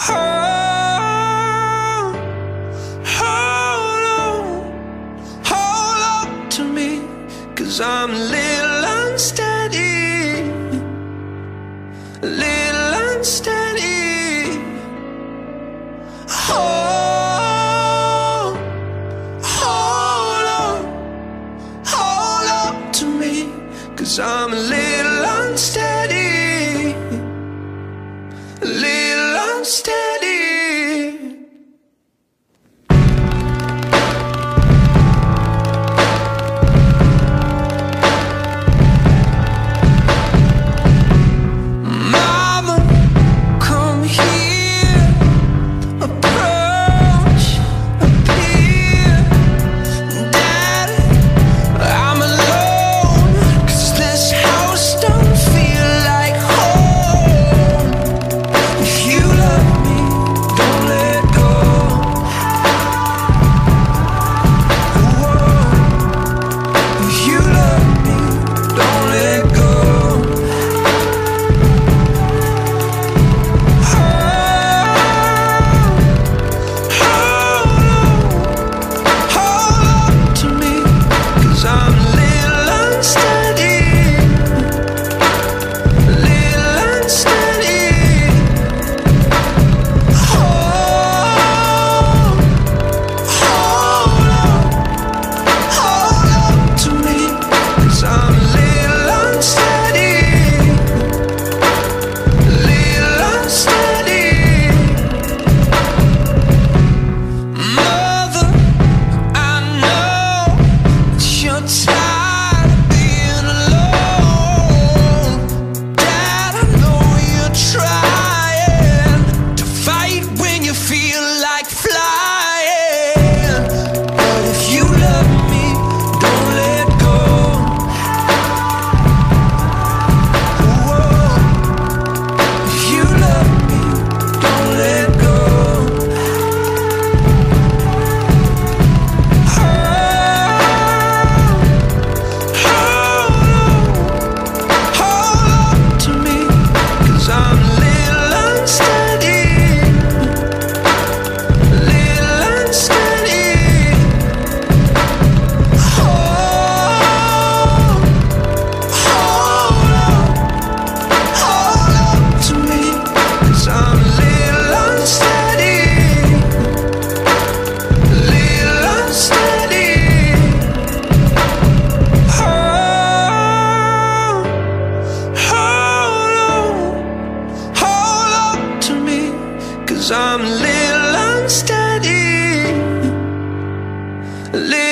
Hold, hold on, hold on to me, 'cause I'm a little unsteady, a little unsteady. Hold, hold on to me, 'cause I'm a little unsteady, a little unsteady. Mama, come here, approach, appear. Daddy, I'm alone, 'cause this house don't feel like home. If you love me, don't let go. Whoa. If you love me, don't let go. Hold on to me, 'cause I'm a little unsteady, a little unsteady. Hold, hold on to me, 'cause I'm a little unsteady, a little unsteady. Mother, I know that you're tired of being alone. Dad, I know you're trying to fight when you feel like flying. But if you love me, don't let go. Whoa. If you love me, don't let go. Hold on to me, 'cause I'm a little unsteady, a little unsteady. Hold, hold on to me, 'cause I'm a little unsteady, a little unsteady. Hold on to me, 'cause I'm a little unsteady, a little